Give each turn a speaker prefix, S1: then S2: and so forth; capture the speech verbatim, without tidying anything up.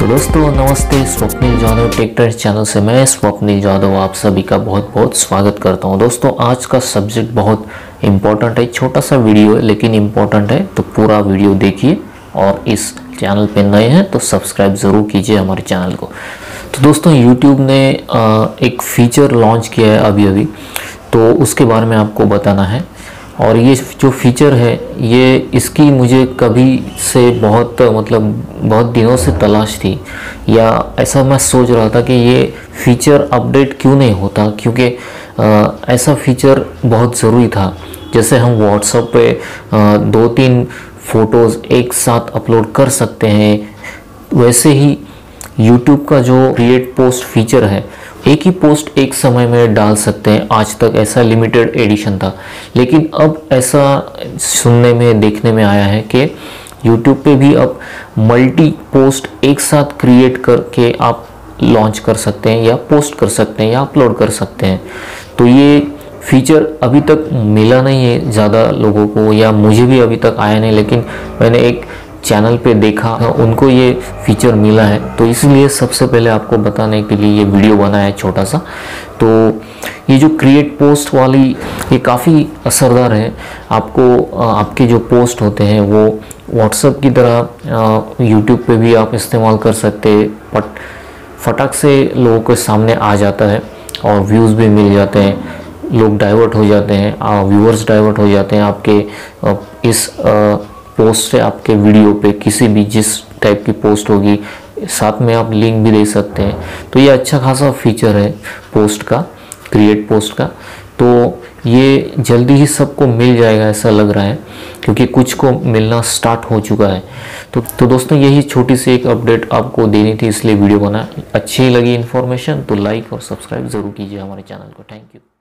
S1: तो दोस्तों नमस्ते, Swapnil Jadhav tech trends channel से मैं स्वप्निल जाधव आप सभी का बहुत बहुत स्वागत करता हूं। दोस्तों आज का सब्जेक्ट बहुत इम्पोर्टेंट है, छोटा सा वीडियो है लेकिन इम्पोर्टेंट है, तो पूरा वीडियो देखिए और इस चैनल पे नए हैं तो सब्सक्राइब ज़रूर कीजिए हमारे चैनल को। तो दोस्तों यूट्यूब ने एक फ़ीचर लॉन्च किया है अभी अभी, तो उसके बारे में आपको बताना है। और ये जो फीचर है ये इसकी मुझे कभी से बहुत मतलब बहुत दिनों से तलाश थी, या ऐसा मैं सोच रहा था कि ये फीचर अपडेट क्यों नहीं होता, क्योंकि आ, ऐसा फीचर बहुत ज़रूरी था। जैसे हम व्हाट्सएप पे आ, दो तीन फ़ोटोज़ एक साथ अपलोड कर सकते हैं, वैसे ही यूट्यूब का जो क्रिएट पोस्ट फीचर है एक ही पोस्ट एक समय में डाल सकते हैं। आज तक ऐसा लिमिटेड एडिशन था, लेकिन अब ऐसा सुनने में देखने में आया है कि यूट्यूब पे भी अब मल्टी पोस्ट एक साथ क्रिएट करके आप लॉन्च कर सकते हैं, या पोस्ट कर सकते हैं, या अपलोड कर सकते हैं। तो ये फीचर अभी तक मिला नहीं है ज़्यादा लोगों को, या मुझे भी अभी तक आया नहीं, लेकिन मैंने एक चैनल पे देखा उनको ये फीचर मिला है, तो इसलिए सबसे पहले आपको बताने के लिए ये वीडियो बनाया है छोटा सा। तो ये जो क्रिएट पोस्ट वाली ये काफ़ी असरदार है। आपको आपके जो पोस्ट होते हैं वो व्हाट्सएप की तरह यूट्यूब पे भी आप इस्तेमाल कर सकते हैं, बट फटाक से लोगों के सामने आ जाता है और व्यूज़ भी मिल जाते हैं, लोग डाइवर्ट हो जाते हैं, व्यूअर्स डाइवर्ट हो जाते हैं आपके इस पोस्ट से। आपके वीडियो पे किसी भी जिस टाइप की पोस्ट होगी साथ में आप लिंक भी दे सकते हैं। तो ये अच्छा खासा फीचर है पोस्ट का, क्रिएट पोस्ट का। तो ये जल्दी ही सबको मिल जाएगा ऐसा लग रहा है, क्योंकि कुछ को मिलना स्टार्ट हो चुका है। तो तो दोस्तों यही छोटी सी एक अपडेट आपको देनी थी, इसलिए वीडियो बना। अच्छी लगी इन्फॉर्मेशन तो लाइक और सब्सक्राइब ज़रूर कीजिए हमारे चैनल को। Thank you.